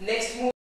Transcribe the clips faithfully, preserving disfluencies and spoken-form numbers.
Next move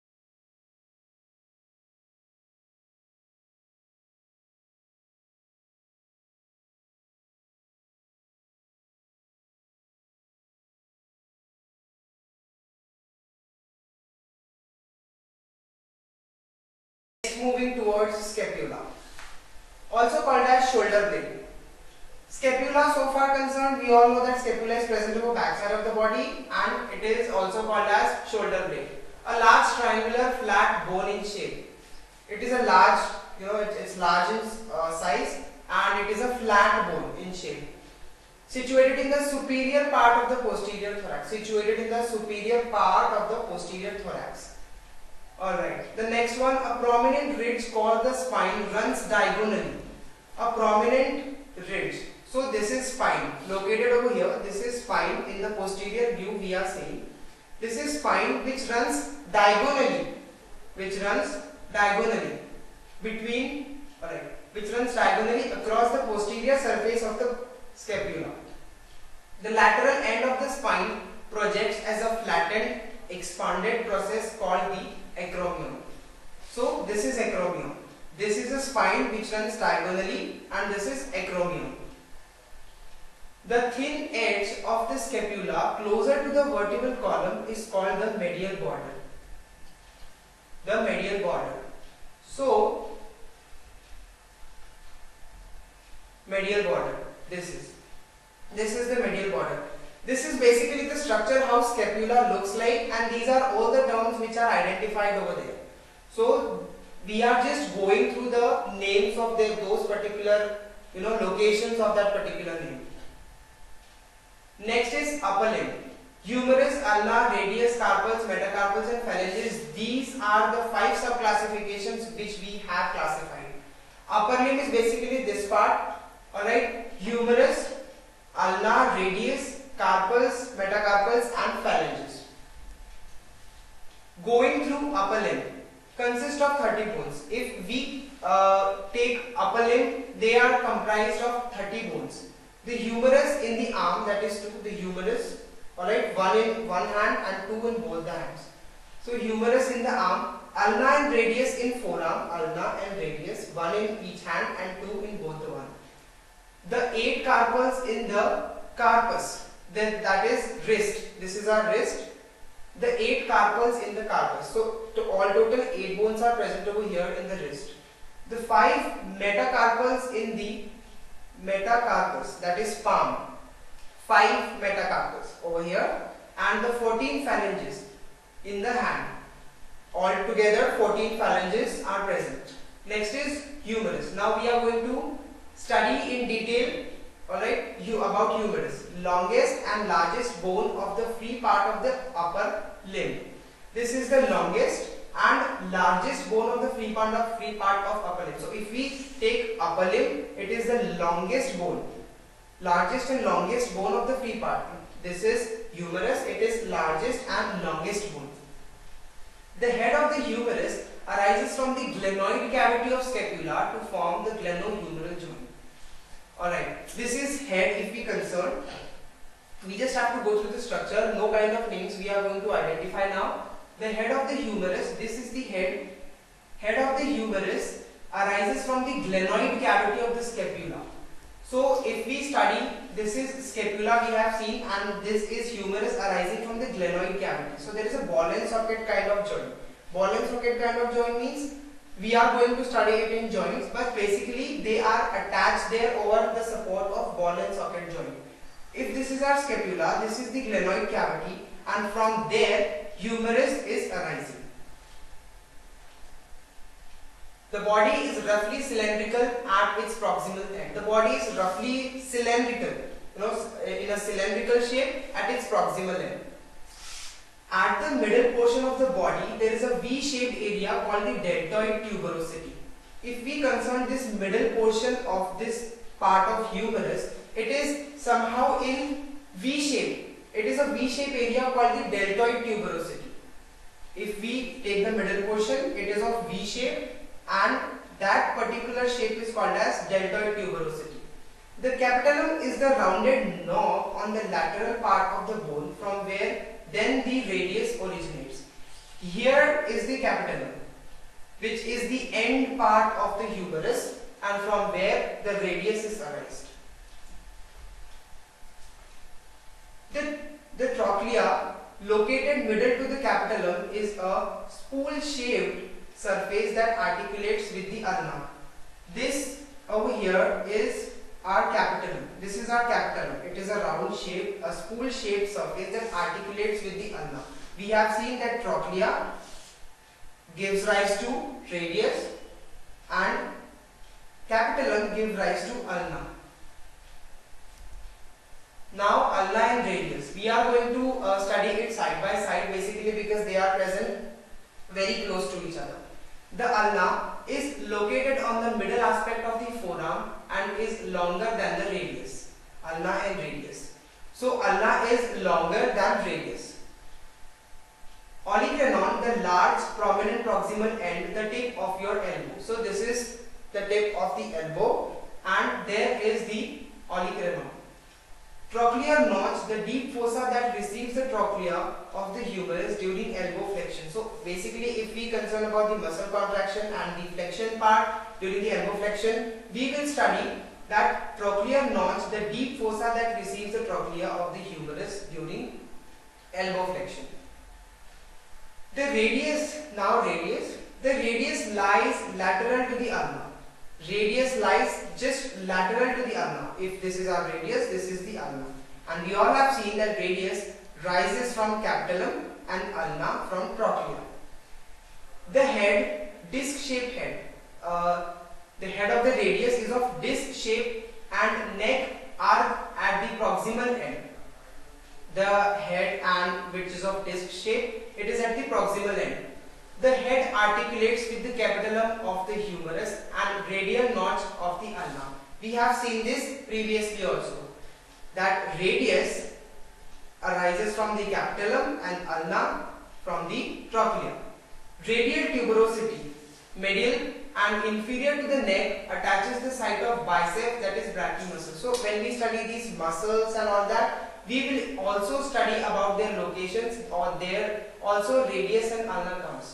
moving towards scapula, also called as shoulder blade. Scapula, so far concerned, we all know that scapula is present on the back side of the body and it is also called as shoulder blade. A large triangular flat bone in shape. It is a large, you know, it, it's large in uh, size and it is a flat bone in shape. Situated in the superior part of the posterior thorax. Situated in the superior part of the posterior thorax. Alright, the next one, a prominent ridge called the spine runs diagonally. A prominent ridge. So this is spine located over here. This is spine in the posterior view we are saying. This is spine which runs diagonally. Which runs diagonally between, alright, which runs diagonally across the posterior surface of the scapula. The lateral end of the spine projects as a flattened, expanded process called the acromion. So this is acromion. This is a spine which runs diagonally and this is acromion. The thin edge of the scapula closer to the vertebral column is called the medial border. The medial border. So medial border. This is. This is the medial border. This is basically the structure how scapula looks like, and these are all the terms which are identified over there. So we are just going through the names of the, those particular, you know, locations of that particular name. Next is upper limb. Humerus, ulna, radius, carpals, metacarpals and phalanges. These are the five subclassifications which we have classified. Upper limb is basically this part. Alright, humerus, ulna, radius, carpals, metacarpals and phalanges. Going through upper limb consists of thirty bones. If we uh, take upper limb, they are comprised of thirty bones. The humerus in the arm, that is two, the humerus, alright, one in one hand and two in both the hands. So humerus in the arm, ulna and radius in forearm, ulna and radius, one in each hand and two in both the one. The eight carpals in the carpus. Then that is wrist. This is our wrist. The eight carpals in the carpus. So to all total eight bones are present over here in the wrist. The five metacarpals in the metacarpus, that is palm. Five metacarpals over here, and the fourteen phalanges in the hand. Altogether fourteen phalanges are present. Next is humerus. Now we are going to study in detail, alright, you about humerus. Longest and largest bone of the free part of the upper limb. This is the longest and largest bone of the free part of free part of upper limb. So if we take upper limb, it is the longest bone, largest and longest bone of the free part. This is humerus. It is largest and longest bone. The head of the humerus arises from the glenoid cavity of scapula to form the glenohumeral joint. Alright, this is head if we concern. We just have to go through the structure, no kind of names we are going to identify now. The head of the humerus, this is the head. Head of the humerus arises from the glenoid cavity of the scapula. So if we study, this is scapula we have seen, and this is humerus arising from the glenoid cavity. So there is a ball and socket kind of joint. Ball and socket kind of joint means we are going to study it in joints, but basically they are attached there over the support of ball and socket joint. If this is our scapula, this is the glenoid cavity, and from there humerus is arising. The body is roughly cylindrical at its proximal end. The body is roughly cylindrical, you know, in a cylindrical shape at its proximal end. At the middle portion of the body, there is a V-shaped area called the deltoid tuberosity. If we concern this middle portion of this part of humerus, it is somehow in V-shape. It is a V-shaped area called the deltoid tuberosity. If we take the middle portion, it is of V-shape, and that particular shape is called as deltoid tuberosity. The capitulum is the rounded knob on the lateral part of the bone from where then the radius originates. Here is the capitulum, which is the end part of the humerus, and from where the radius is arised. The, the trochlea located middle to the capitulum is a spool-shaped surface that articulates with the ulna. This over here is our capitulum. This is our capitulum. It is a round shape, a spool-shaped surface that articulates with the ulna. We have seen that trochlea gives rise to radius and capitulum gives rise to ulna. Now ulna and radius. We are going to uh, study it side by side, basically because they are present very close to each other. The ulna is located on the middle aspect of the forearm and is longer than the radius. Ulna and radius. So ulna is longer than radius. Olecranon, the large prominent proximal end, the tip of your elbow. So this is the tip of the elbow and there is the olecranon. Trochlear notch, the deep fossa that receives the trochlea of the humerus during elbow flexion. So basically, if we concern about the muscle contraction and the flexion part during the elbow flexion, we will study that trochlear notch, the deep fossa that receives the trochlea of the humerus during elbow flexion. The radius, now radius, the radius lies lateral to the ulna. Radius lies just lateral to the ulna. If this is our radius, this is the ulna. And we all have seen that radius rises from capitulum and ulna from trochlea. The head, disc-shaped head. Uh, the head of the radius is of disc shape and neck are at the proximal end. The head and which is of disc shape, it is at the proximal end. The head articulates with the capitulum of the humerus and radial notch of the ulna. We have seen this previously also, that radius arises from the capitulum and ulna from the trochlea. Radial tuberosity, medial and inferior to the neck, attaches the site of bicep, that is brachii muscle. So when we study these muscles and all that, we will also study about their locations, or there also radius and ulna comes.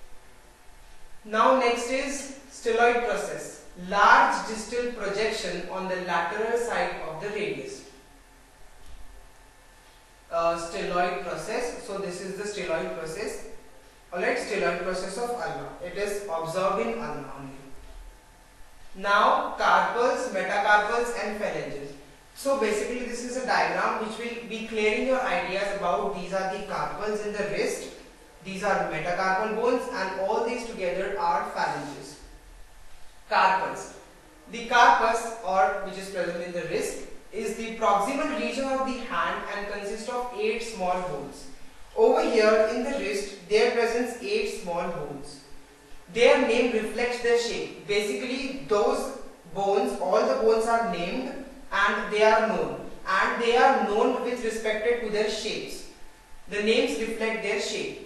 Now next is styloid process, large distal projection on the lateral side of the radius. Uh, styloid process, so this is the styloid process. Alright, styloid process of ulna. It is observed in ulna only. Now carpals, metacarpals and phalanges. So basically this is a diagram which will be clearing your ideas about these are the carpals in the wrist, these are metacarpal bones, and all these together are phalanges. Carpals. The carpus, or which is present in the wrist, is the proximal region of the hand and consists of eight small bones. Over here in the wrist there presents eight small bones. Their name reflects their shape. Basically those bones, all the bones are named and they are known, and they are known with respect to their shapes. The names reflect their shape.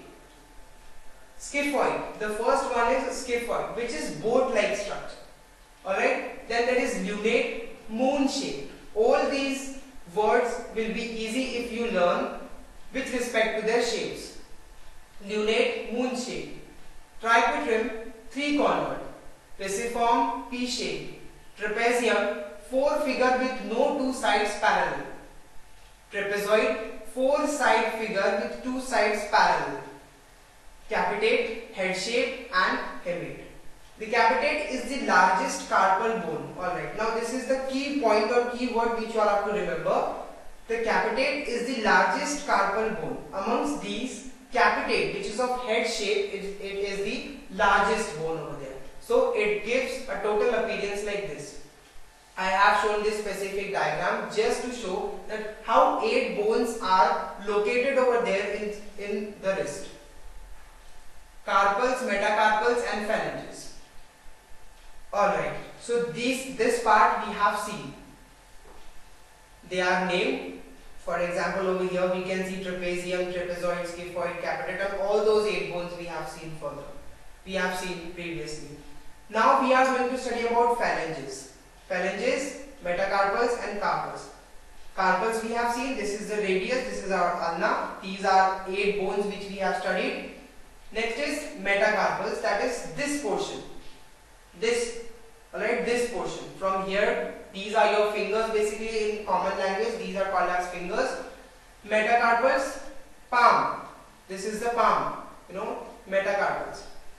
Scaphoid. The first one is scaphoid, which is boat-like structure. Alright. Then there is lunate, moon-shaped. All these words will be easy if you learn with respect to their shapes. Lunate, moon-shaped. Triquetrum, three-cornered. Pisiform, pea-shaped. Trapezium, four figure with no two sides parallel. Trapezoid, four side figure with two sides parallel. Capitate, head shape and hamate. The capitate is the largest carpal bone. Alright, now this is the key point or key word which you all have to remember. The capitate is the largest carpal bone. Amongst these, capitate, which is of head shape, it, it is the largest bone over there. So it gives a total appearance like this. I have shown this specific diagram just to show that how eight bones are located over there in, in the wrist. Carpals, metacarpals and phalanges. Alright, so these, this part we have seen. They are named. For example, over here we can see trapezium, trapezoid, scaphoid, capitatum. All those eight bones we have seen further. We have seen previously. Now we are going to study about phalanges. Phalanges, metacarpals and carpals. Carpals we have seen, this is the radius, this is our ulna. These are eight bones which we have studied. Next is metacarpals, that is this portion. This, alright, this portion. From here, these are your fingers basically in common language. These are called as fingers. Metacarpals, palm. This is the palm, you know, metacarpals.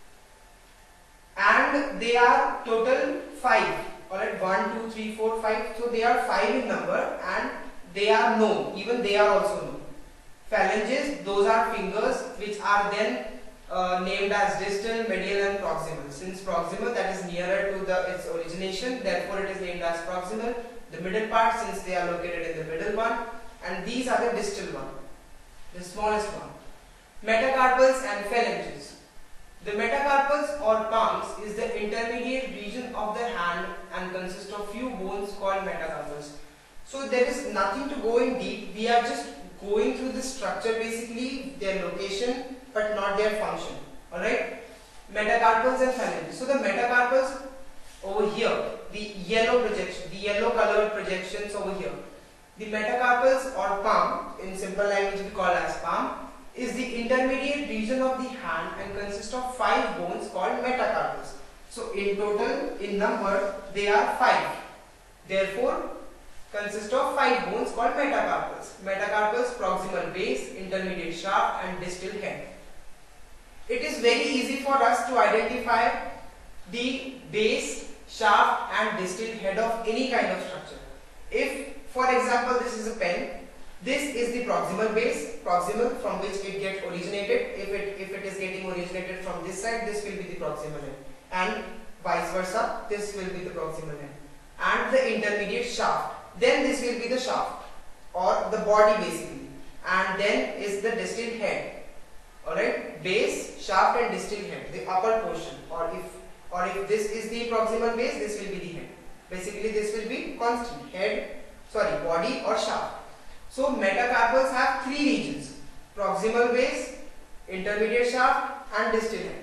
And they are total five. Alright, one, two, three, four, five. So they are five in number and they are known. Even they are also known. Phalanges, those are fingers which are then uh, named as distal, medial and proximal. Since proximal, that is nearer to the its origination, therefore it is named as proximal. The middle part, since they are located in the middle one, and these are the distal one, the smallest one. Metacarpals and phalanges. The metacarpals or palms is the intermediate region of the hand and consists of few bones called metacarpals. So there is nothing to go in deep. We are just going through the structure, basically their location but not their function. Alright, metacarpals and phalanges. So the metacarpals over here, the yellow projection, the yellow colored projections over here. The metacarpals or palm, in simple language we call as palm, is the intermediate region of the hand and consists of five bones called metacarpals. So in total, in number, they are five. Therefore, consist of five bones called metacarpals. Metacarpals, proximal base, intermediate shaft and distal head. It is very easy for us to identify the base, shaft and distal head of any kind of structure. If, for example, this is a pen, this is the proximal base, proximal from which it gets originated. If it, if it is getting originated from this side, this will be the proximal end. And vice versa, this will be the proximal end. And the intermediate shaft. Then this will be the shaft or the body basically, and then is the distal head. Alright, base, shaft and distal head, the upper portion, or if or if this is the proximal base, this will be the head. Basically this will be constant, head, sorry, body or shaft. So metacarpals have three regions: proximal base, intermediate shaft and distal head.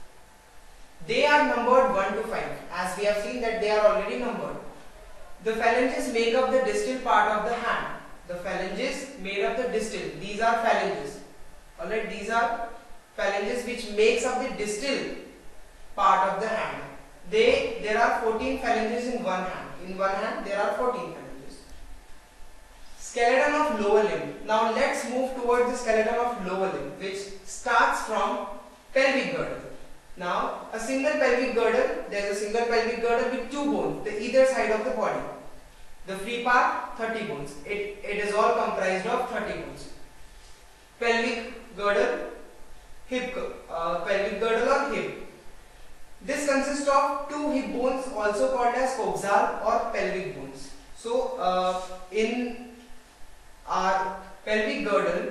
They are numbered one to five, as we have seen that they are already numbered. The phalanges make up the distal part of the hand. The phalanges made up the distal. These are phalanges. Alright, these are phalanges which makes up the distal part of the hand. They there are fourteen phalanges in one hand. In one hand there are fourteen phalanges. Skeleton of lower limb. Now let's move towards the skeleton of lower limb, which starts from pelvic girdle. Now, a single pelvic girdle, there is a single pelvic girdle with two bones, the either side of the body. The free part, thirty bones. It, it is all comprised of thirty bones. Pelvic girdle, hip, uh, pelvic girdle or hip. This consists of two hip bones, also called as coxal or pelvic bones. So, uh, in our pelvic girdle,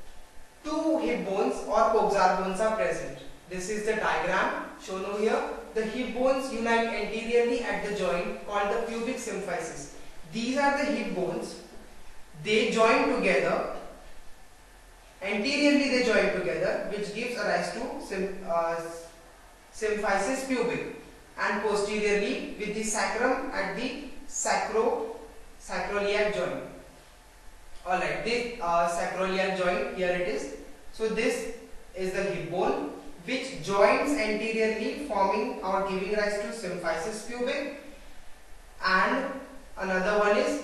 two hip bones or coxal bones are present. This is the diagram shown over here. The hip bones unite anteriorly at the joint called the pubic symphysis. These are the hip bones. They join together. Anteriorly they join together, which gives rise to sym, uh, symphysis pubic, and posteriorly with the sacrum at the sacro sacroiliac joint. Alright, this uh, sacroiliac joint, here it is. So this is the hip bone, which joins anteriorly, forming or giving rise to symphysis pubic, and another one is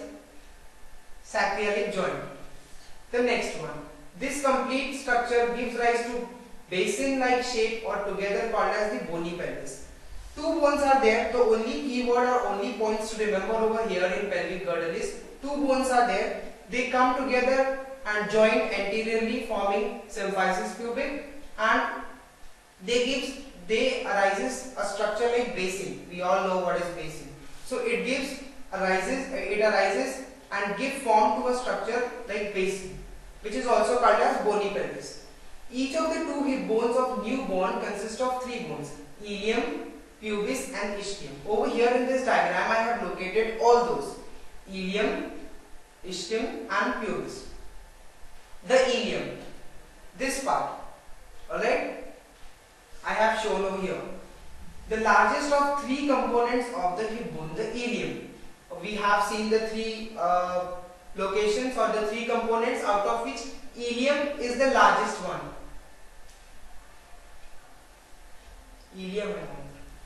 sacroiliac joint. The next one. This complete structure gives rise to basin-like shape or together called as the bony pelvis. Two bones are there. The only keyword or only points to remember over here in pelvic girdle is two bones are there. They come together and join anteriorly, forming symphysis pubic, and they gives they arises a structure like basin. We all know what is basin. So it gives arises it arises and give form to a structure like basin, which is also called as bony pelvis. Each of the two hip bones of newborn consist of three bones: ilium, pubis and ischium. Over here in this diagram I have located all those: ilium, ischium and pubis. The ilium, this part, alright, I have shown over here. The largest of three components of the hip bone, the ilium. We have seen the three uh, locations or the three components, out of which ilium is the largest one. ilium है हमारा।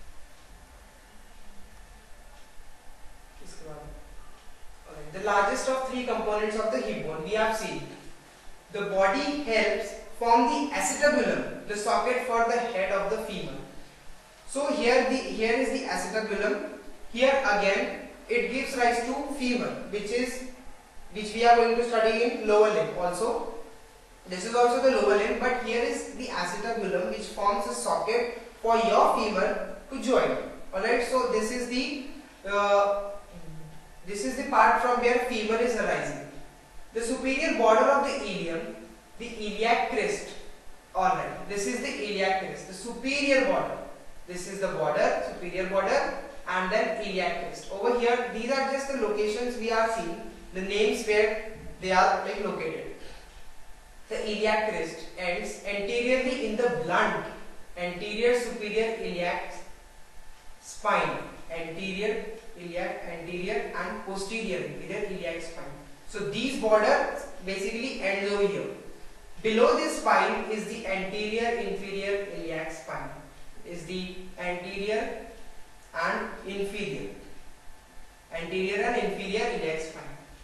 इसके बाद the largest of three components of the hip bone we have seen. The body helps form the acetabulum, the socket for the head of the femur. So here the here is the acetabulum. Here again it gives rise to femur, which is which we are going to study in lower limb also. This is also the lower limb, but here is the acetabulum, which forms a socket for your femur to join. Alright, so this is the uh, this is the part from where femur is arising. The superior border of the ilium, the iliac crest. Alright, this is the iliac crest, the superior border. This is the border, superior border, and then iliac crest. Over here, these are just the locations we are seeing, the names where they are like located. The iliac crest ends anteriorly in the blunt anterior superior iliac spine, anterior iliac, anterior and posterior inferior iliac spine. So these borders basically end over here. Below this spine is the anterior inferior iliac spine, is the anterior and inferior, anterior and inferior iliac spine.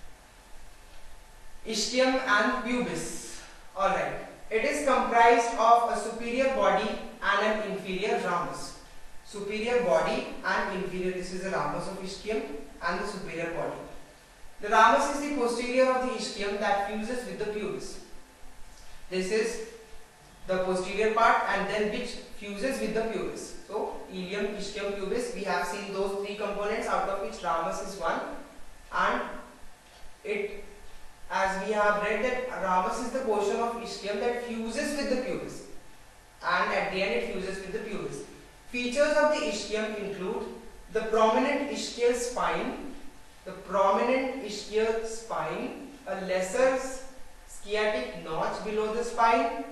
Ischium and pubis. Alright, it is comprised of a superior body and an inferior ramus. Superior body and inferior, this is the ramus of ischium and the superior body. The ramus is the posterior of the ischium that fuses with the pubis. This is the posterior part and then which fuses with the pubis. So, ilium, ischium, pubis, we have seen those three components, out of which ramus is one, and it, as we have read, that ramus is the portion of ischium that fuses with the pubis, and at the end it fuses with the pubis. Features of the ischium include the prominent ischial spine, the prominent ischial spine, a lesser sciatic notch below the spine.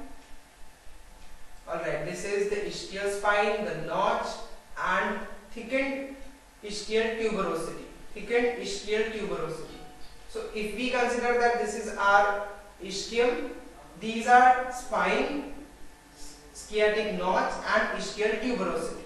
Alright, this is the ischial spine, the notch, and thickened ischial tuberosity. Thickened ischial tuberosity. So if we consider that this is our ischium, these are spine, sciatic notch and ischial tuberosity.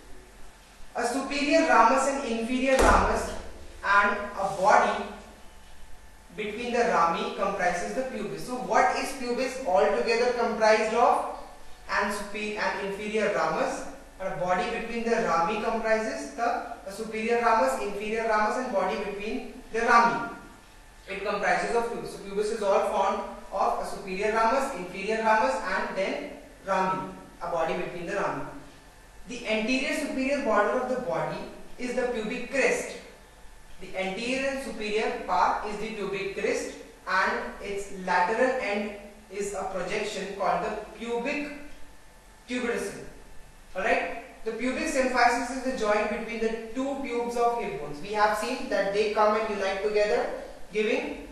A superior ramus and inferior ramus and a body between the rami comprises the pubis. So what is pubis altogether comprised of? And superior and inferior ramus, and a body between the rami comprises the a superior ramus, inferior ramus and body between the rami. It comprises of pubis. So pubis is all formed of a superior ramus, inferior ramus and then rami, a body between the rami. The anterior superior border of the body is the pubic crest. The anterior and superior part is the pubic crest and its lateral end is a projection called the pubic tuberosum. Alright, the pubic symphysis is the joint between the two pubes of hip bones. We have seen that they come and unite together, giving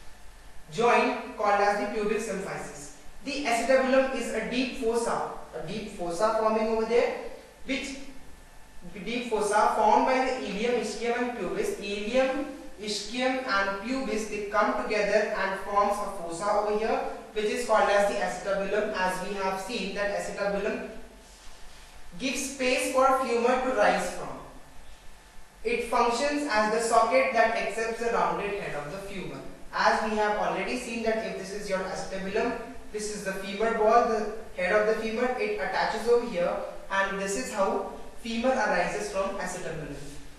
joint called as the pubic symphysis. The acetabulum is a deep fossa, a deep fossa forming over there, which deep fossa formed by the ilium, ischium and pubis. Ilium, ischium and pubis, they come together and forms a fossa over here, which is called as the acetabulum. As we have seen that acetabulum gives space for femur to rise from. It functions as the socket that accepts the rounded head of the femur. As we have already seen that if this is your acetabulum, this is the femur ball, the head of the femur, it attaches over here, and this is how femur arises from acetabulum.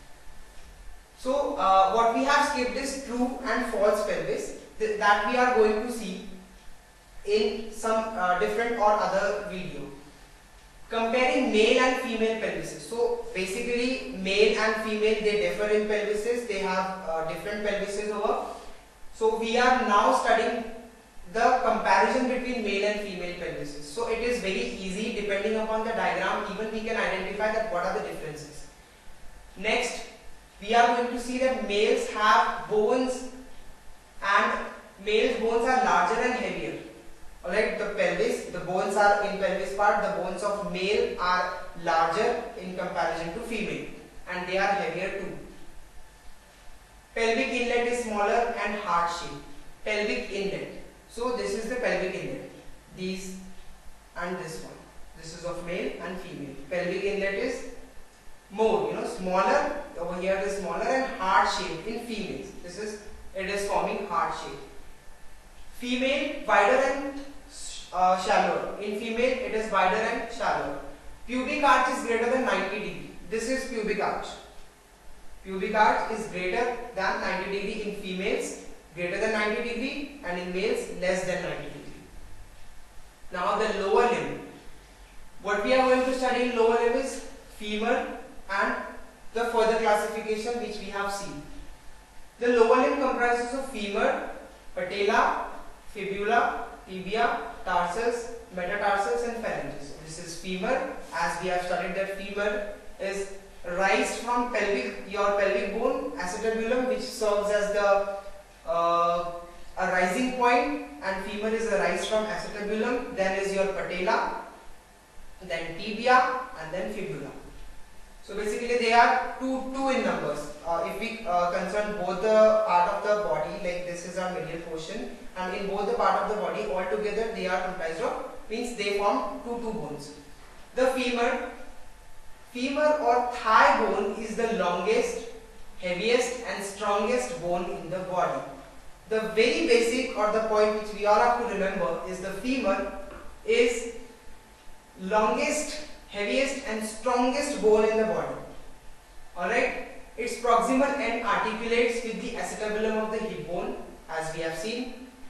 So uh, what we have skipped is true and false pelvis, th that we are going to see in some uh, different or other video. Comparing male and female pelvises. So basically male and female, they differ in pelvises, they have uh, different pelvises over. So we are now studying the comparison between male and female pelvises. So it is very easy, depending upon the diagram, even we can identify that what are the differences. Next, we are going to see that males have bones and males' bones are larger and heavier. Alright, the pelvis, the bones are in pelvis part, the bones of male are larger in comparison to female and they are heavier too. Pelvic inlet is smaller and heart shaped. Pelvic inlet. So this is the pelvic inlet. These and this one. This is of male and female. Pelvic inlet is more, you know, smaller. Over here it is smaller and heart shaped in females. This is, it is forming heart shape. Female wider and uh, shallower. In female it is wider and shallower. Pubic arch is greater than ninety degree. This is pubic arch. Pubic arch is greater than ninety degree in females, greater than ninety degree, and in males less than ninety degree. Now the lower limb. What we are going to study in lower limb is femur and the further classification which we have seen. The lower limb comprises of femur, patella, fibula, tibia, tarsus, metatarsus and phalanges. This is femur. As we have studied that femur is raised from pelvic, your pelvic bone, acetabulum, which serves as the uh, a rising point, and femur is raised from acetabulum. Then is your patella, then tibia, and then fibula. So basically they are two two in numbers. Uh, if we uh, concern both the part of the body, like this is our medial portion, and in both the part of the body all together they are comprised of, means they form two two bones. The femur, femur or thigh bone is the longest, heaviest and strongest bone in the body. The very basic or the point which we all have to remember is the femur is longest, heaviest and strongest bone in the body. Alright, its proximal end articulates with the acetabulum of the hip bone, as we have seen.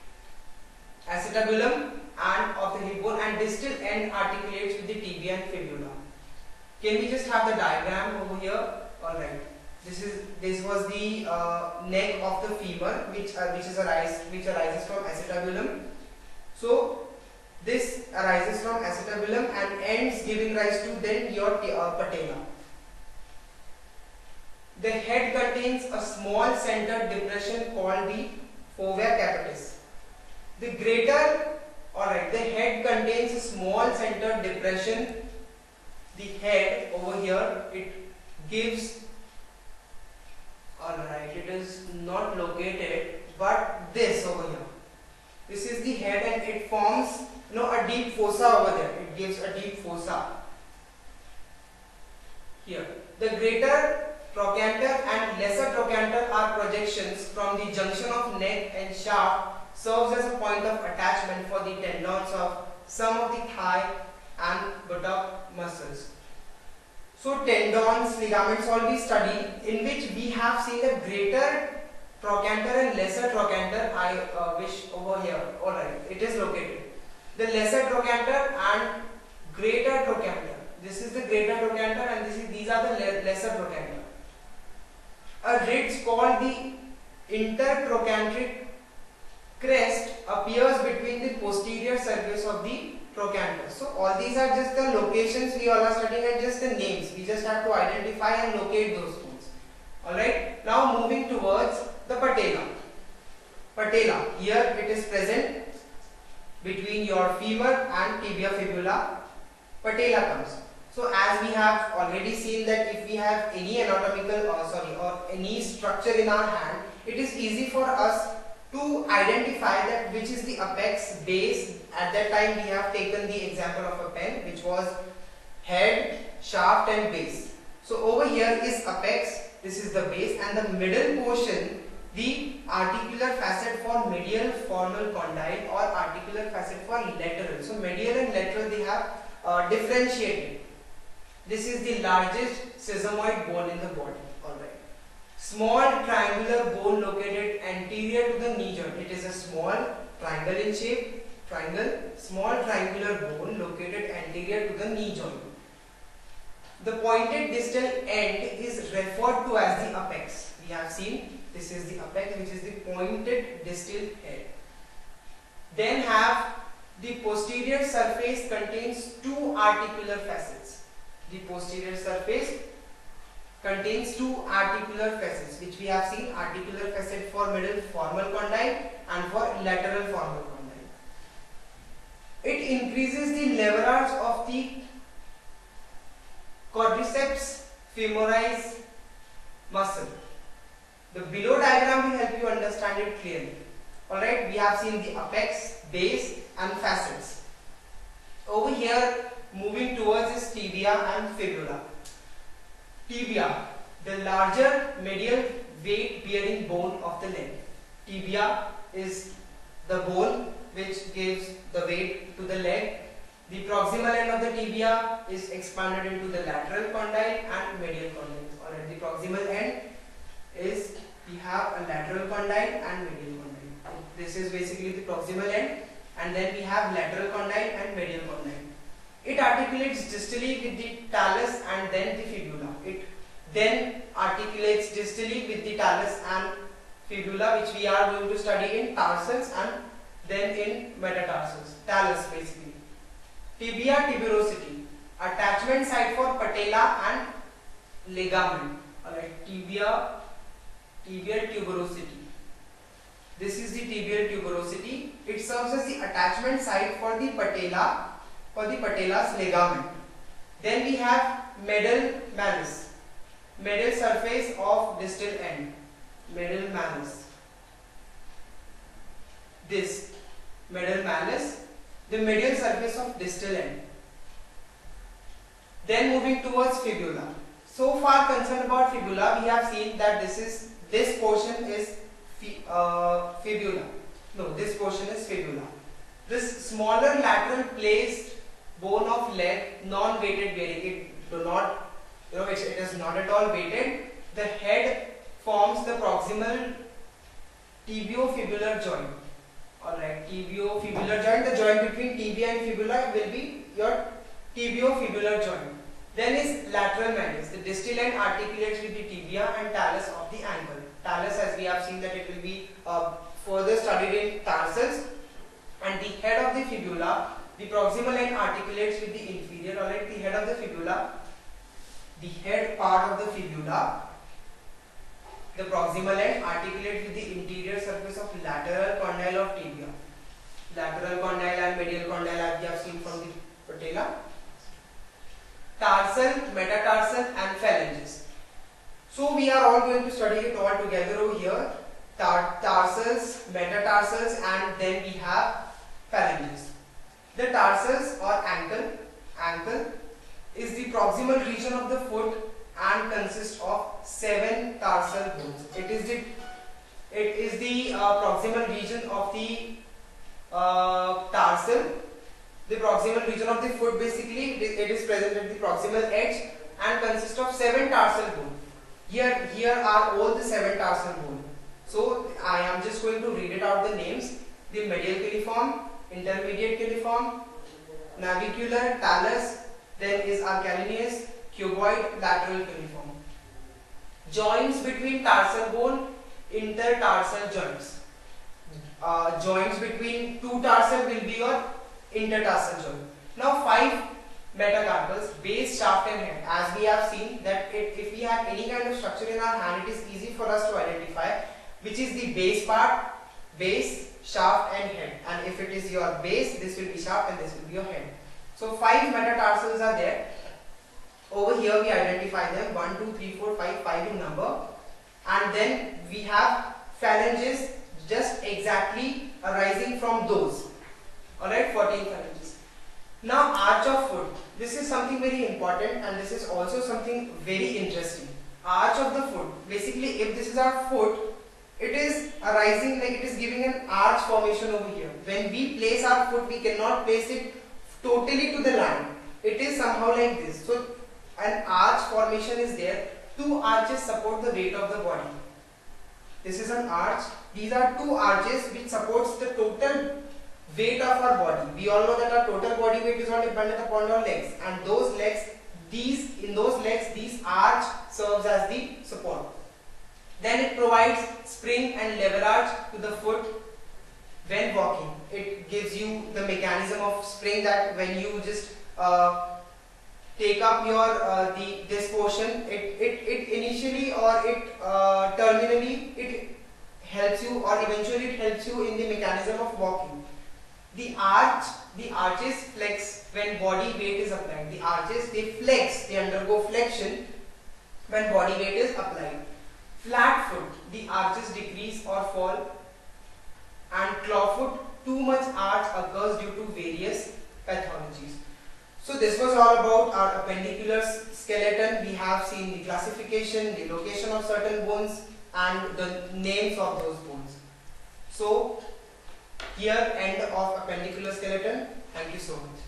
Acetabulum and of the hip bone, and distal end articulates with the tibia and fibula. Can we just have the diagram over here? Alright, this is this was the uh, neck of the femur, which uh, which is arise which arises from acetabulum. So this arises from acetabulum and ends giving rise to then your uh, patella. The head contains a small centered depression called the fovea capitis. The greater, alright, the head contains a small centered depression. The head over here, it gives, alright, it is not located, but this over here. This is the head and it forms, you know, a deep fossa over there. It gives a deep fossa. Here, the greater trochanter and lesser trochanter are projections from the junction of neck and shaft, serves as a point of attachment for the tendons of some of the thigh and buttock muscles. So tendons, ligaments all we study, in which we have seen a greater trochanter and lesser trochanter. I uh, wish over here, alright, it is located. The lesser trochanter and greater trochanter. This is the greater trochanter and this is, these are the le lesser trochanter. A ridge called the intertrochanteric crest appears between the posterior surface of the trochanter. So all these are just the locations we all are studying and just the names. We just have to identify and locate those bones. Alright, now moving towards the patella. Patella, here it is present between your femur and tibia fibula. Patella comes. So as we have already seen that if we have any anatomical or sorry or any structure in our hand, it is easy for us to identify that which is the apex, base. At that time we have taken the example of a pen, which was head, shaft and base. So over here is apex, this is the base, and the middle portion, the articular facet for medial formal condyle or articular facet for lateral. So medial and lateral they have uh, differentiated. This is the largest sesamoid bone in the body. Alright. Small triangular bone located anterior to the knee joint. It is a small triangle in shape. Triangle, small triangular bone located anterior to the knee joint. The pointed distal end is referred to as the apex. We have seen this is the apex, which is the pointed distal head. Then have the posterior surface contains two articular facets. The posterior surface contains two articular facets, which we have seen, articular facet for middle formal condyle and for lateral formal condyle. It increases the leverage of the quadriceps femoris muscle. The below diagram will help you understand it clearly. Alright, we have seen the apex, base and facets. Over here moving towards is tibia and fibula. Tibia, the larger medial weight bearing bone of the leg. Tibia is the bone which gives the weight to the leg. The proximal end of the tibia is expanded into the lateral condyle and medial condyle. Alright, the proximal end is, we have a lateral condyle and medial condyle. This is basically the proximal end, and then we have lateral condyle and medial condyle. It articulates distally with the talus and then the fibula. It then articulates distally with the talus and fibula, which we are going to study in tarsals and then in metatarsals. Talus basically. Tibia tuberosity, attachment site for patella and ligament. Alright, tibia, tibial tuberosity. This is the tibial tuberosity. It serves as the attachment site for the patella, for the patella's ligament. Then we have medial malleus, medial surface of distal end, medial malleus. This medial malleus, the medial surface of distal end. Then moving towards fibula. So far concerned about fibula, we have seen that this is this portion is fi, uh, fibula. No, this portion is fibula. This smaller lateral placed bone of leg, non-weighted bearing. It do not, you know, it, it is not at all weighted. The head forms the proximal tibiofibular joint. Alright, tibiofibular joint. The joint between tibia and fibula will be your tibiofibular joint. Then is lateral malleus. The distal end articulates with the tibia and talus of the ankle. Talus, as we have seen, that it will be uh, further studied in tarsals. And the head of the fibula, the proximal end articulates with the inferior. Alright, the head of the fibula, the head part of the fibula, the proximal end articulates with the interior surface of lateral condyle of tibia. Lateral condyle and medial condyle, as we have seen from the patella. Tarsal, metatarsal and phalanges. So we are all going to study it all together over here. Tar tarsals, metatarsals, and then we have phalanges. The tarsals or ankle, ankle is the proximal region of the foot and consists of seven tarsal bones. It is the it is the uh, proximal region of the uh, tarsal. The proximal region of the foot, basically it is, it is present at the proximal edge and consists of seven tarsal bones. Here, here are all the seven tarsal bones. So I am just going to read it out the names. The medial cuneiform, intermediate cuneiform, navicular, talus, then is alcalineus, cuboid, lateral cuneiform. Joints between tarsal bone, intertarsal joints. Uh, joints between two tarsal will be your intertarsal joint. Now five metacarpals, base, shaft and head. As we have seen that it, if we have any kind of structure in our hand, it is easy for us to identify which is the base part, base, shaft and head. And if it is your base, this will be shaft and this will be your head. So five metatarsals are there. Over here we identify them one, two, three, four, five, five in number. And then we have phalanges just exactly arising from those. Alright, fourteen phalanges. Now arch of foot. This is something very important and this is also something very interesting. Arch of the foot. Basically, if this is our foot, it is arising like it is giving an arch formation over here. When we place our foot, we cannot place it totally to the line. It is somehow like this. So an arch formation is there. Two arches support the weight of the body. This is an arch. These are two arches which supports the total weight of our body. We all know that our total body weight is all dependent upon our legs, and those legs, these in those legs, these arch serves as the support. Then it provides spring and lever arch to the foot when walking. It gives you the mechanism of spring that when you just uh, take up your uh, the this portion, it it it initially or it uh, terminally it helps you, or eventually it helps you in the mechanism of walking. The arch, the arches flex when body weight is applied. The arches, they flex, they undergo flexion when body weight is applied. Flat foot, the arches decrease or fall. And claw foot, too much arch occurs due to various pathologies. So this was all about our appendicular skeleton. We have seen the classification, the location of certain bones and the names of those bones. So here end of appendicular skeleton. Thank you so much.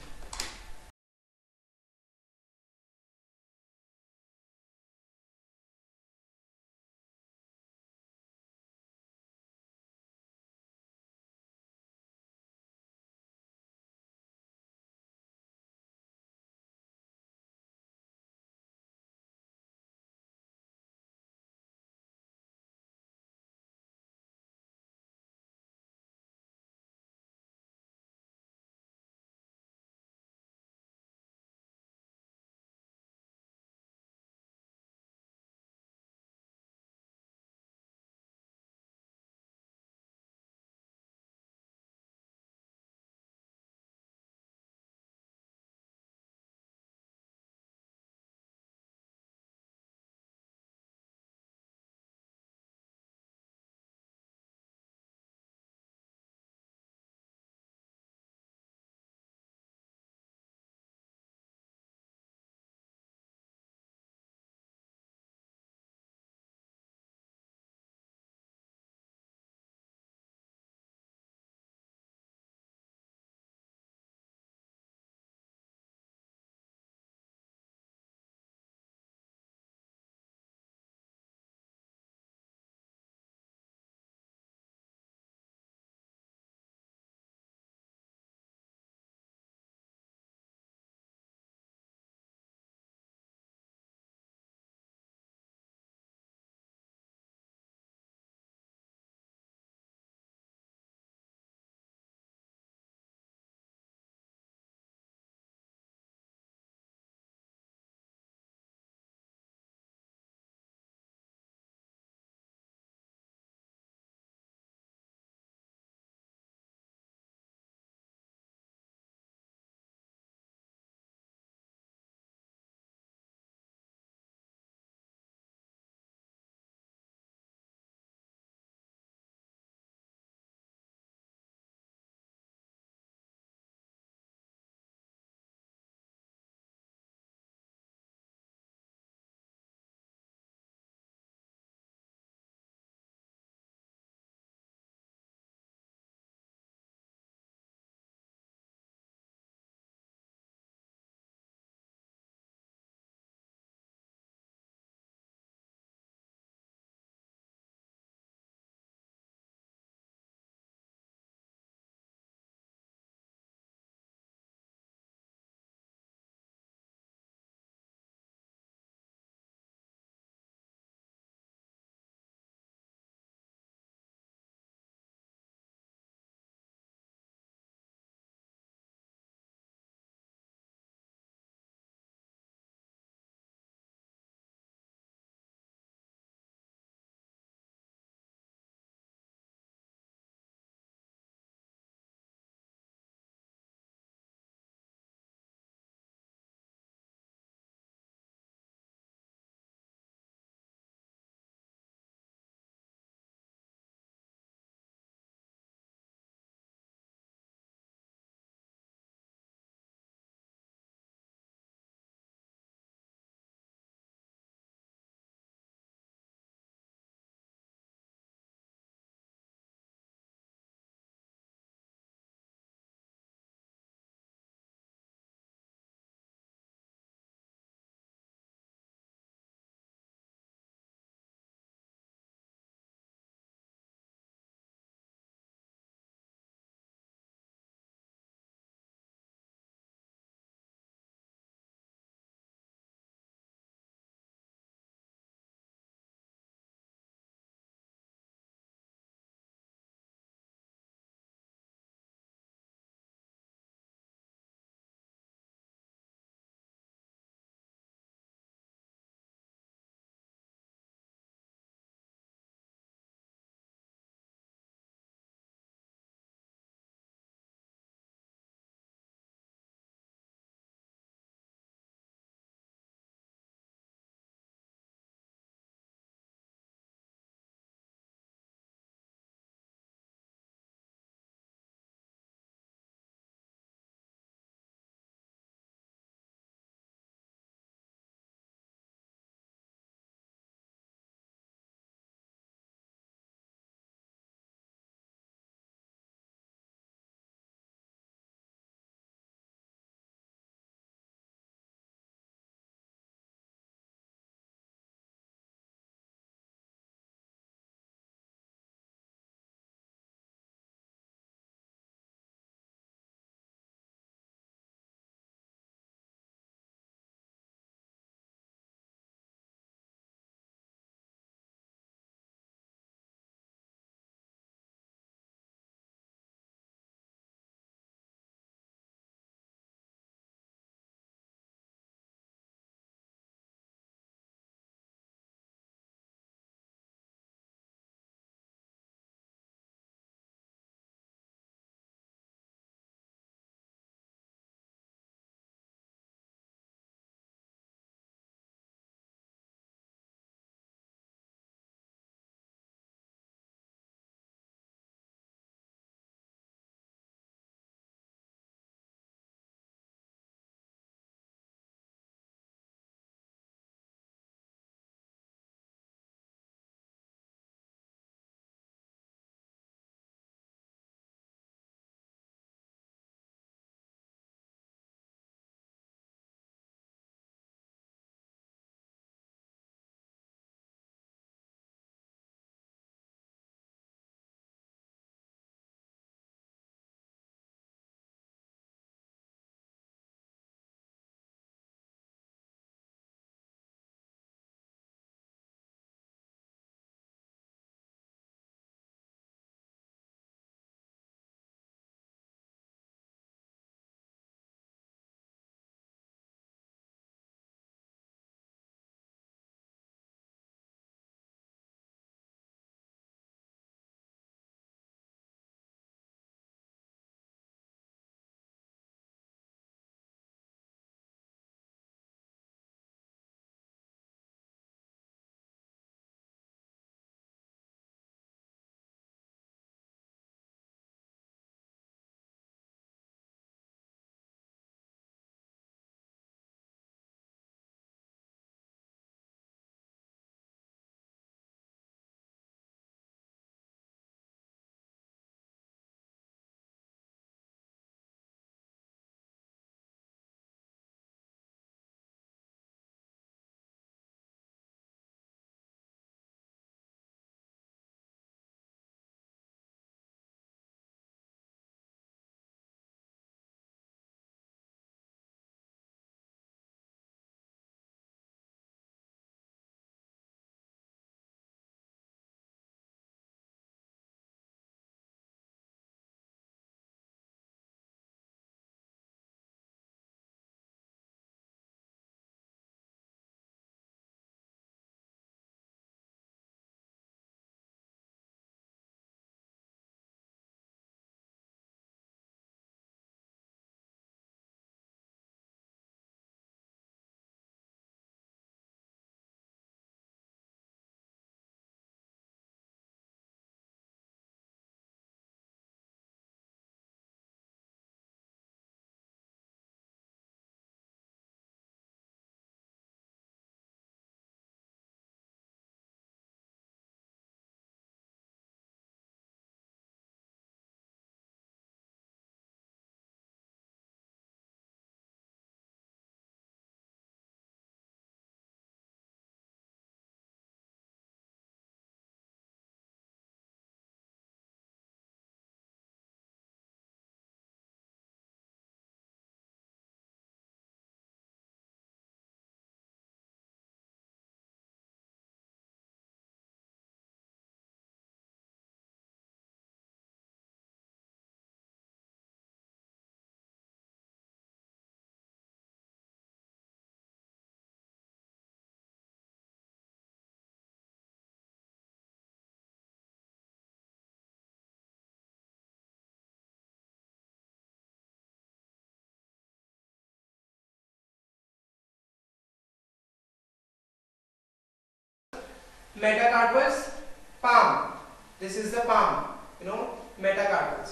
Metacarpals, palm. This is the palm, you know, metacarpals.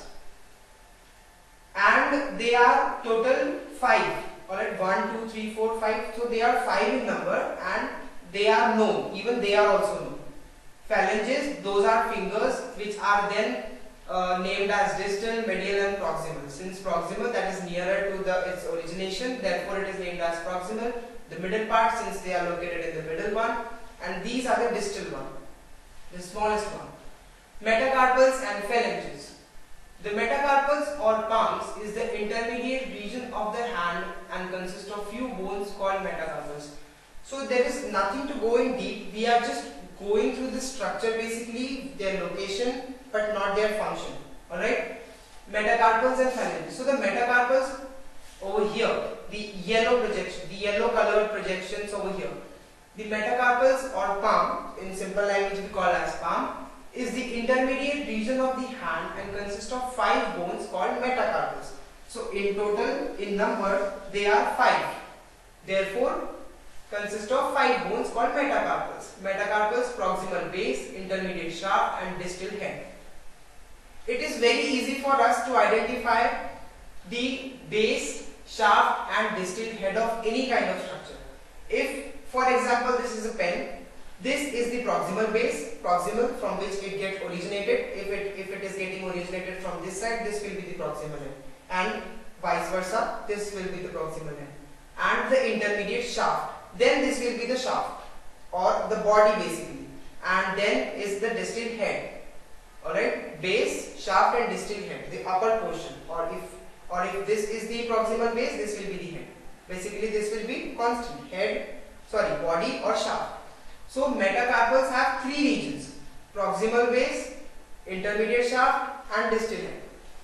And they are total five. Alright, one, two, three, four, five. So they are five in number and they are known. Even they are also known. Phalanges, those are fingers which are then uh, named as distal, medial and proximal. Since proximal, that is nearer to the its origination, therefore it is named as proximal. The middle part, since they are located in the middle one, and these are the distal one, the smallest one. Metacarpals and phalanges. The metacarpals or palms is the intermediate region of the hand and consists of few bones called metacarpals. So there is nothing to go in deep. We are just going through the structure, basically their location but not their function. Alright, metacarpals and phalanges. So the metacarpals over here, the yellow projection, the yellow colored projections over here. The metacarpals or palm, in simple language we call as palm, is the intermediate region of the hand and consists of five bones called metacarpals. So in total, in number, they are five. Therefore, consist of five bones called metacarpals. Metacarpals, proximal base, intermediate shaft and distal head. It is very easy for us to identify the base, shaft and distal head of any kind of structure. If, for example, this is a pen, this is the proximal base, proximal from which it gets originated. If it, if it is getting originated from this side, this will be the proximal end. And vice versa, this will be the proximal end. And the intermediate shaft. Then this will be the shaft or the body basically. And then is the distal head. Alright, base, shaft and distal head, the upper portion. Or if or if this is the proximal base, this will be the head. Basically this will be constant head, sorry, body or shaft. So metacarpals have three regions: proximal base, intermediate shaft and distal head.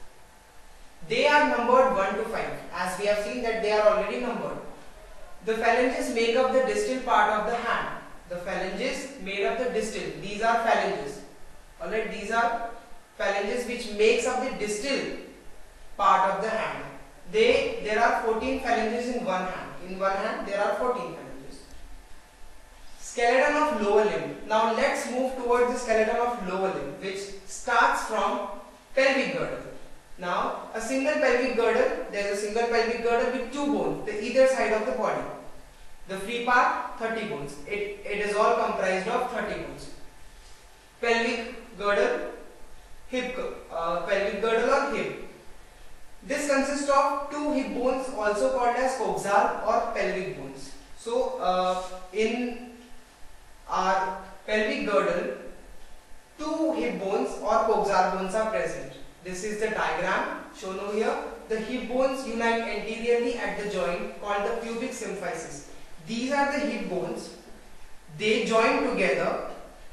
They are numbered one to five. As we have seen that they are already numbered. The phalanges make up the distal part of the hand. The phalanges made up the distal. These are phalanges. Alright, these are phalanges which makes up the distal part of the hand. They there are fourteen phalanges in one hand. In one hand there are fourteen phalanges. Skeleton of lower limb. Now let's move towards the skeleton of lower limb, which starts from pelvic girdle. Now a single pelvic girdle, there is a single pelvic girdle with two bones, the either side of the body. The free part, thirty bones. It, it is all comprised of thirty bones. Pelvic girdle, hip, uh, pelvic girdle or hip. This consists of two hip bones, also called as coxal or pelvic bones. So uh, in our pelvic girdle, two hip bones or coxal bones are present. This is the diagram shown over here. The hip bones unite anteriorly at the joint called the pubic symphysis. These are the hip bones. They join together.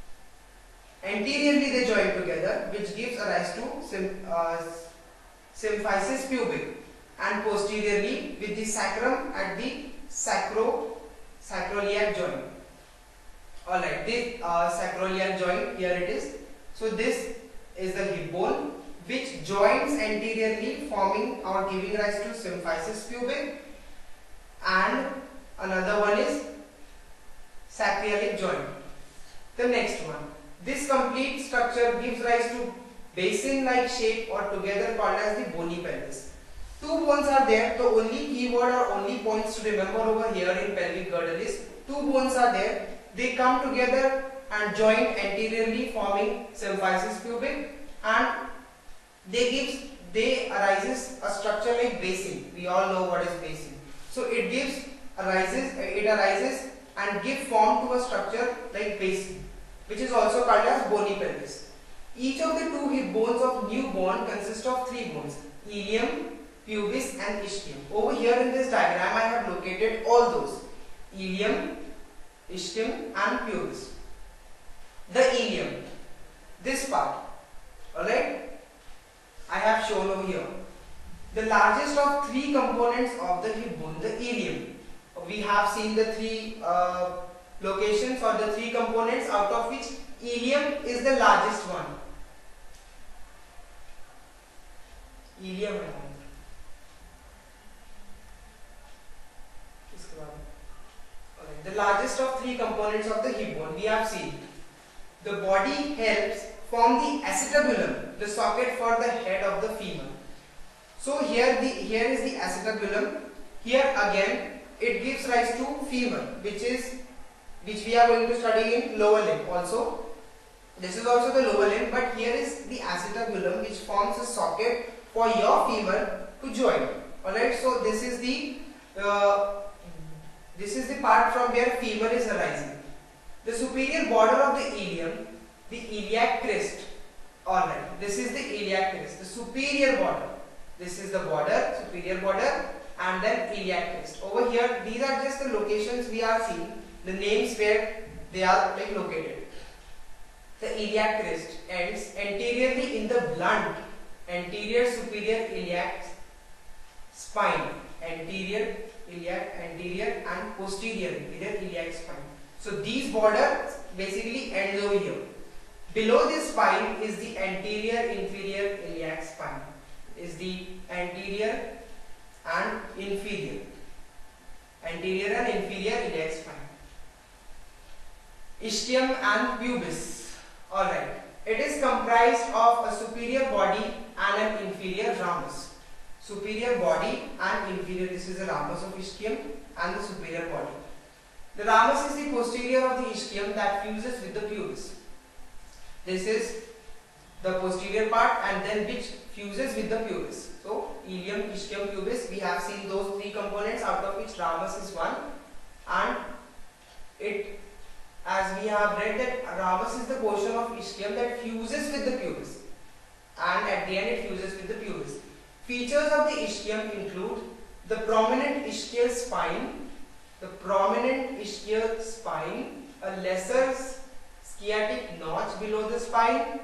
Anteriorly they join together, which gives rise to sym, uh, symphysis pubic, and posteriorly with the sacrum at the sacro sacroiliac joint. Alright, this uh, sacroiliac joint, here it is. So this is the hip bone which joins anteriorly, forming or giving rise to symphysis pubic, and another one is sacroiliac joint. The next one. This complete structure gives rise to basin-like shape or together called as the bony pelvis. Two bones are there. The only keyword or only points to remember over here in pelvic girdle is two bones are there. They come together and join anteriorly, forming symphysis pubic, and they gives they arises a structure like basin. We all know what is basin. So it gives arises it arises and give form to a structure like basin, which is also called as bony pelvis. Each of the two hip bones of newborn consist of three bones: ilium, pubis and ischium. Over here in this diagram I have located all those: ilium, ischium and pubis. The ilium, this part, alright, I have shown over here. The largest of three components of the hip bone, the ilium. We have seen the three uh, locations or the three components, out of which ilium is the largest one. Ilium है the largest of three components of the hip bone we have seen. the body helps form the acetabulum, the socket for the head of the femur. So here the here is the acetabulum. Here again it gives rise to femur, which is which we are going to study in lower limb also. This is also the lower limb, but here is the acetabulum, which forms a socket for your femur to join. Alright, so this is the uh, this is the part from where femur is arising. The superior border of the ilium, the iliac crest. Alright, this is the iliac crest, the superior border. This is the border, superior border, and then iliac crest. Over here, these are just the locations we are seeing, the names where they are like located. The iliac crest ends anteriorly in the blunt anterior superior iliac spine, anterior iliac, anterior and posterior iliac spine. So these borders basically end over here. Below this spine is the anterior inferior iliac spine, is the anterior and inferior, anterior and inferior iliac spine. Ischium and pubis. Alright, it is comprised of a superior body and an inferior ramus. Superior body and inferior, this is the ramus of ischium and the superior body. The ramus is the posterior of the ischium that fuses with the pubis. This is the posterior part and then which fuses with the pubis. So, ilium, ischium, pubis, we have seen those three components, out of which ramus is one, and it, as we have read, that ramus is the portion of ischium that fuses with the pubis, and at the end it fuses with the pubis. Features of the ischium include the prominent ischial spine, the prominent ischial spine, a lesser sciatic notch below the spine.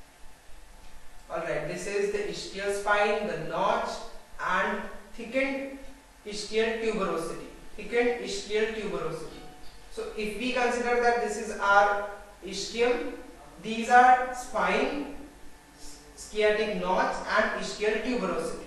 Alright, this is the ischial spine, the notch, and thickened ischial tuberosity. Thickened ischial tuberosity. So if we consider that this is our ischium, these are spine, sciatic notch and ischial tuberosity.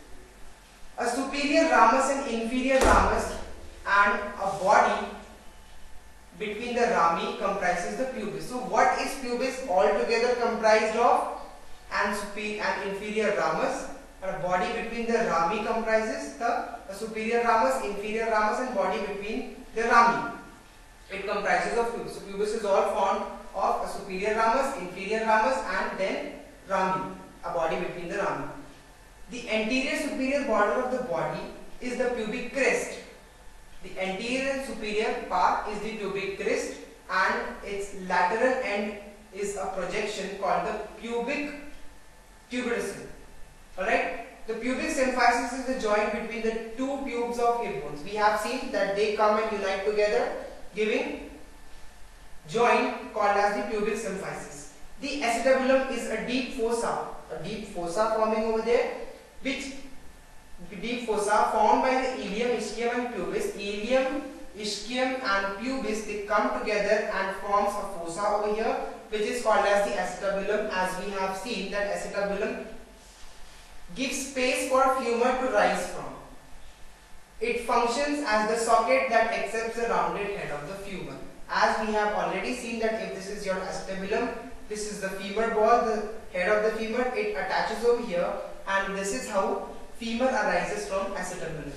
A superior ramus and inferior ramus and a body between the rami comprises the pubis. So what is pubis altogether comprised of? And superior and inferior ramus, and a body between the rami comprises the a superior ramus, inferior ramus and body between the rami. It comprises of pubis. So pubis is all formed of a superior ramus, inferior ramus and then rami, a body between the rami. The anterior superior border of the body is the pubic crest. The anterior and superior part is the pubic crest and its lateral end is a projection called the pubic tuberosity. Alright, the pubic symphysis is the joint between the two pubes of hip bones. We have seen that they come and unite together, giving joint called as the pubic symphysis. The acetabulum is a deep fossa, a deep fossa forming over there, which deep fossa formed by the ilium, ischium and pubis. Ilium, ischium and pubis, they come together and forms a fossa over here, which is called as the acetabulum. As we have seen that acetabulum gives space for femur to rise from. It functions as the socket that accepts the rounded head of the femur. As we have already seen that if this is your acetabulum, this is the femur ball, the head of the femur, it attaches over here, and this is how femur arises from acetabulum.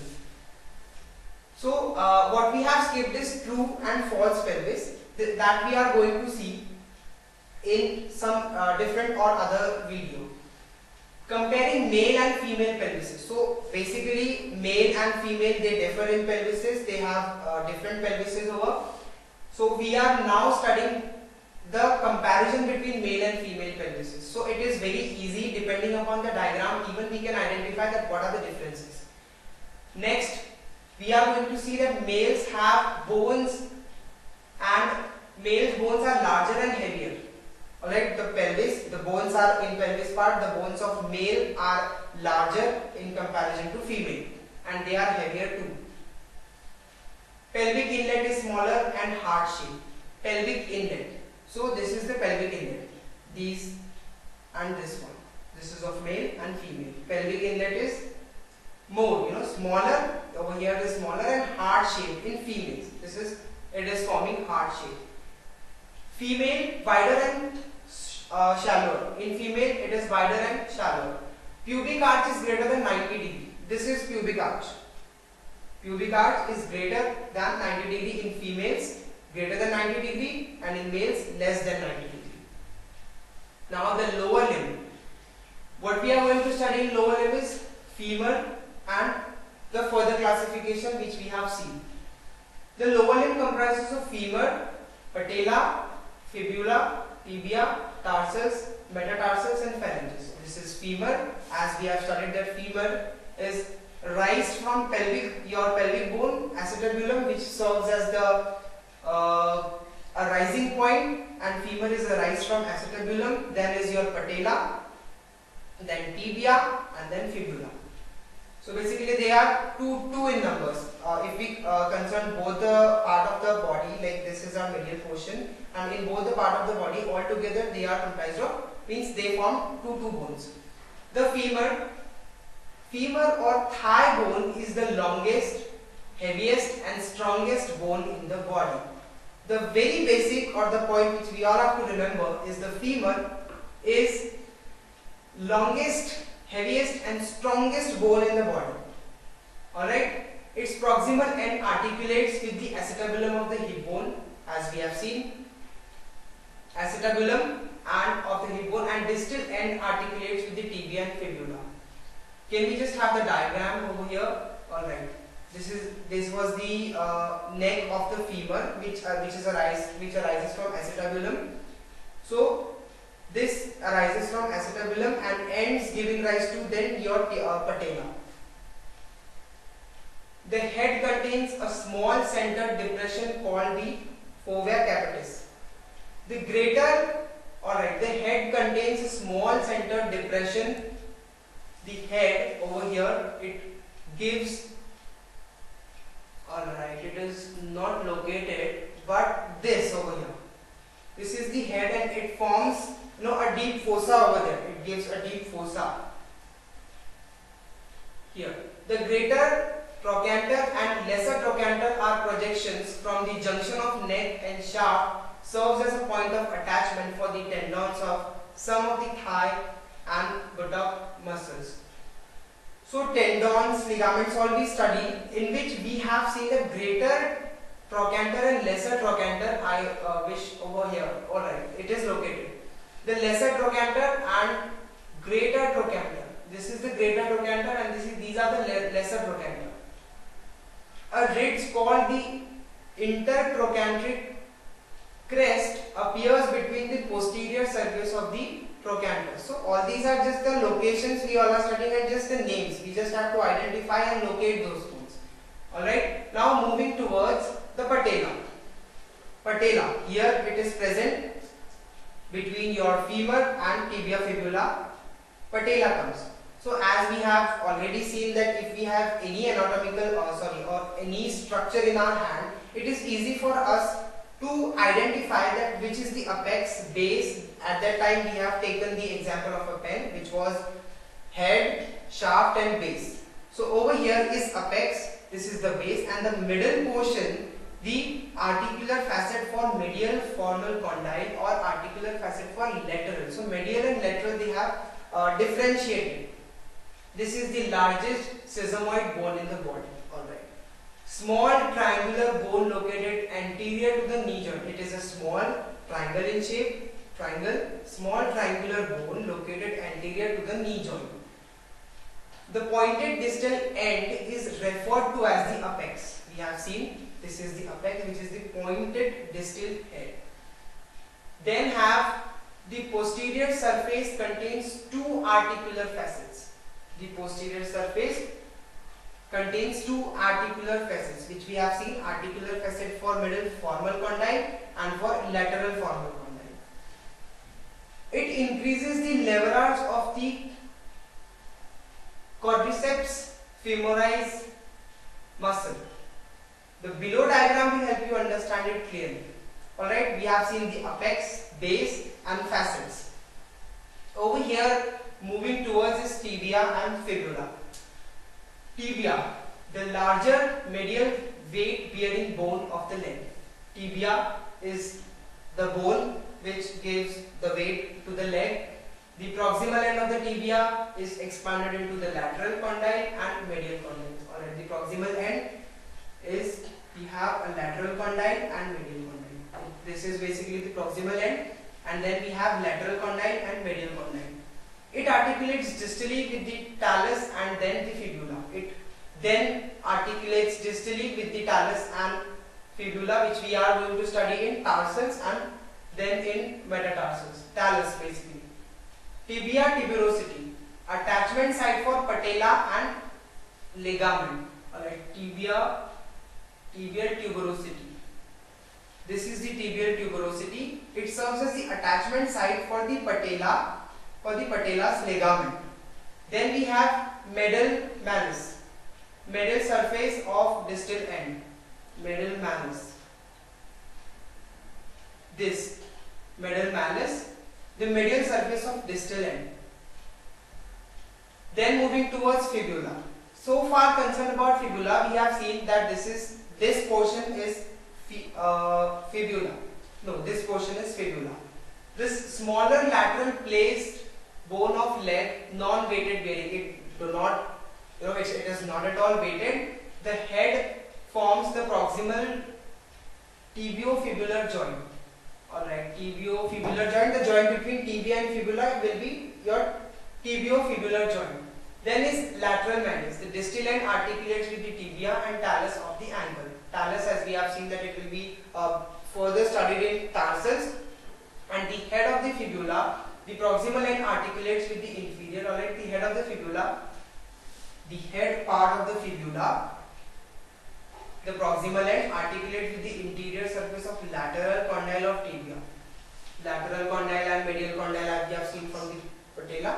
So uh, what we have skipped is true and false pelvis, th that we are going to see in some uh, different or other video. Comparing male and female pelvises. So basically male and female, they differ in pelvises, they have uh, different pelvises over. So we are now studying the comparison between male and female pelvises. So it is very easy, depending upon the diagram, even we can identify that what are the differences. Next, we are going to see that males have bones and males' bones are larger and heavier. Alright, the pelvis, the bones are in pelvis part, the bones of male are larger in comparison to female and they are heavier too. Pelvic inlet is smaller and heart shaped. Pelvic inlet. So this is the pelvic inlet. These and this one. This is of male and female. Pelvic inlet is more, you know, smaller. Over here it is smaller and heart shaped in females. This is, it is forming heart shape. Female wider and uh, shallower. In female it is wider and shallower. Pubic arch is greater than ninety degree. This is pubic arch. Pubic arch is greater than ninety degree in females, greater than ninety degree, and in males less than ninety degree. Now the lower limb. What we are going to study in lower limb is femur and the further classification which we have seen. The lower limb comprises of femur, patella, fibula, tibia, tarsus, metatarsus and phalanges. This is femur. As we have studied that femur is raised from pelvic, your pelvic bone, acetabulum, which serves as the uh, a rising point, and femur is raised from acetabulum. Then is your patella, then tibia, and then fibula. So basically they are two two in numbers. Uh, if we uh, concern both the part of the body, like this is our medial portion, and in both the part of the body all together they are comprised of, means they form two two bones. The femur, femur or thigh bone is the longest, heaviest and strongest bone in the body. The very basic or the point which we all have to remember is the femur is longest, heaviest and strongest bone in the body. Alright, its proximal end articulates with the acetabulum of the hip bone, as we have seen. Acetabulum and of the hip bone, and distal end articulates with the tibia and fibula. Can we just have the diagram over here? Alright, this is this was the uh, neck of the femur, which uh, which is arise which arises from acetabulum. So this arises from acetabulum and ends giving rise to then your uh, patella. The head contains a small centered depression called the fovea capitis. The greater, alright, the head contains a small centered depression. The head over here, it gives, alright, it is not located, but this over here. This is the head and it forms, you know, a deep fossa over there. It gives a deep fossa. Here, the greater trochanter and lesser trochanter are projections from the junction of neck and shaft, serves as a point of attachment for the tendons of some of the thigh and buttock muscles. So tendons, ligaments all we study, in which we have seen the greater trochanter and lesser trochanter. I uh, wish over here, alright, it is located. The lesser trochanter and greater trochanter. This is the greater trochanter and this is, these are the le lesser trochanter. A ridge called the intertrochanteric crest appears between the posterior surface of the trochanter. So all these are just the locations we all are studying and just the names. We just have to identify and locate those bones. Alright, now moving towards the patella. Patella, here it is present between your femur and tibia fibula. Patella comes. So as we have already seen that if we have any anatomical or sorry or any structure in our hand, it is easy for us to identify that which is the apex, base. At that time we have taken the example of a pen, which was head, shaft and base. So over here is apex, this is the base, and the middle portion, the articular facet for medial formal condyle or articular facet for lateral. So medial and lateral they have uh, differentiated. This is the largest sesamoid bone in the body. Alright. Small triangular bone located anterior to the knee joint. It is a small triangle in shape. Triangle, small triangular bone located anterior to the knee joint. The pointed distal end is referred to as the apex. We have seen this is the apex, which is the pointed distal head. Then have the posterior surface contains two articular facets. The posterior surface contains two articular facets, which we have seen, articular facet for middle formal condyle and for lateral formal condyle. It increases the leverage of the quadriceps femoris muscle. The below diagram will help you understand it clearly. Alright, we have seen the apex, base and facets. Over here, moving towards is tibia and fibula. Tibia, the larger medial weight bearing bone of the leg. Tibia is the bone which gives the weight to the leg. The proximal end of the tibia is expanded into the lateral condyle and medial condyle. Alright, the proximal end is, we have a lateral condyle and medial condyle. This is basically the proximal end, and then we have lateral condyle and medial condyle. It articulates distally with the talus and then the fibula. It then articulates distally with the talus and fibula, which we are going to study in tarsals and then in metatarsals. Talus basically. Tibia tuberosity, attachment site for patella and ligament. Alright, tibia, tibial tuberosity. This is the tibial tuberosity. It serves as the attachment site for the patella, for the patella's ligament. Then we have medial malleus, medial surface of distal end, medial malleus. This medial malleus, the medial surface of distal end. Then moving towards fibula. So far concerned about fibula, we have seen that this is this portion is fi, uh, fibula. No, this portion is fibula. This smaller lateral placed bone of leg, non-weighted bearing. It do not, you know, it, it is not at all weighted. The head forms the proximal tibiofibular joint. Alright, tibiofibular joint, the joint between tibia and fibula will be your tibiofibular joint. Then is lateral malleus. The distal end articulates with the tibia and talus of the ankle. Talus, as we have seen, that it will be uh, further studied in tarsals. And the head of the fibula, the proximal end articulates with the inferior. Alright, the head of the fibula, the head part of the fibula, the proximal end articulates with the interior surface of lateral condyle of tibia. Lateral condyle and medial condyle, as we have seen from the patella.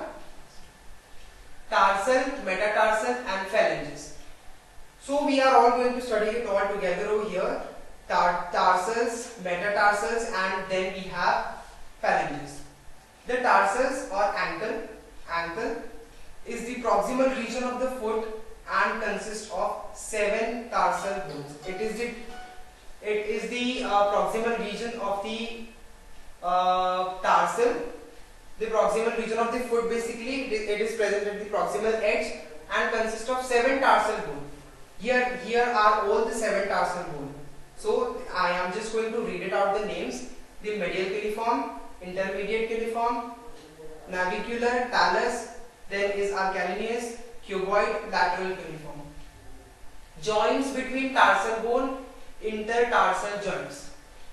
Tarsal, metatarsal and phalanges. So we are all going to study it all together over here. Tar tarsals, metatarsals, and then we have phalanges. The tarsals or ankle, ankle is the proximal region of the foot and consists of seven tarsal bones. It is the it is the uh, proximal region of the uh, tarsal. The proximal region of the foot, basically it is present at the proximal edge and consists of seven tarsal bones. Here, here are all the seven tarsal bones. So I am just going to read it out the names. The medial cuneiform, intermediate cuneiform, navicular, talus, then is arcalenius, cuboid, lateral cuneiform. Joints between tarsal bone, intertarsal joints.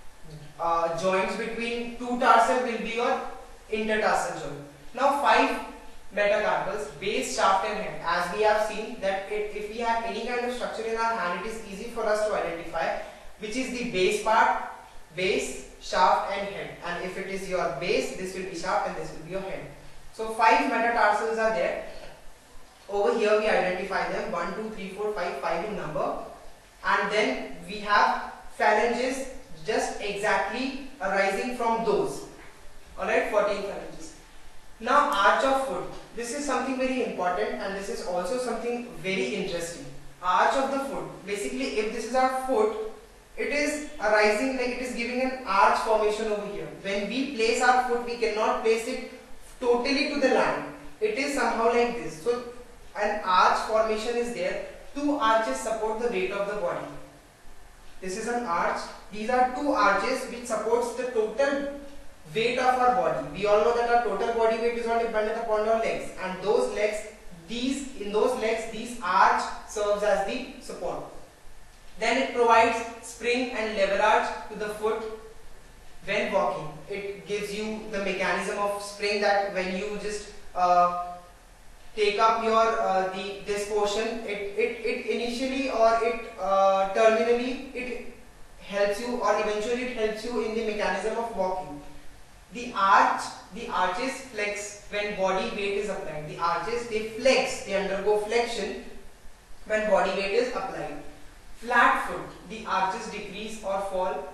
Uh, joints between two tarsal will be your intertarsal joint. Now five metacarpals, base, shaft and head. As we have seen that it, if we have any kind of structure in our hand, it is easy for us to identify which is the base part, base, shaft and head. And if it is your base, this will be shaft and this will be your head. So five metatarsals are there. Over here we identify them one, two, three, four, five, five in number. And then we have phalanges just exactly arising from those. Alright, fourteen phalanges. Now arch of foot. This is something very important and this is also something very interesting. Arch of the foot. Basically, if this is our foot, it is arising like it is giving an arch formation over here. When we place our foot, we cannot place it totally to the line. It is somehow like this. So an arch formation is there. Two arches support the weight of the body. This is an arch. These are two arches which supports the total weight of our body. We all know that our total body weight is not dependent upon our legs, and those legs, these in those legs, these arch serves as the support. Then it provides spring and leverage to the foot when walking. It gives you the mechanism of spring that when you just uh, take up your uh, the this portion, it, it, it initially or it uh, terminally it helps you or eventually it helps you in the mechanism of walking. The arch, the arches flex when body weight is applied. The arches, they flex, they undergo flexion when body weight is applied. Flat foot, the arches decrease or fall.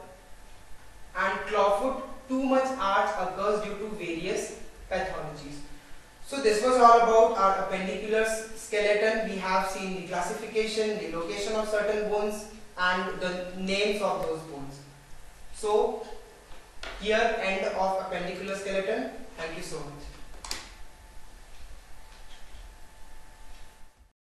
And claw foot, too much arch occurs due to various pathologies. So this was all about our appendicular skeleton. We have seen the classification, the location of certain bones and the names of those bones. So Here end of appendicular skeleton. Thank you so much.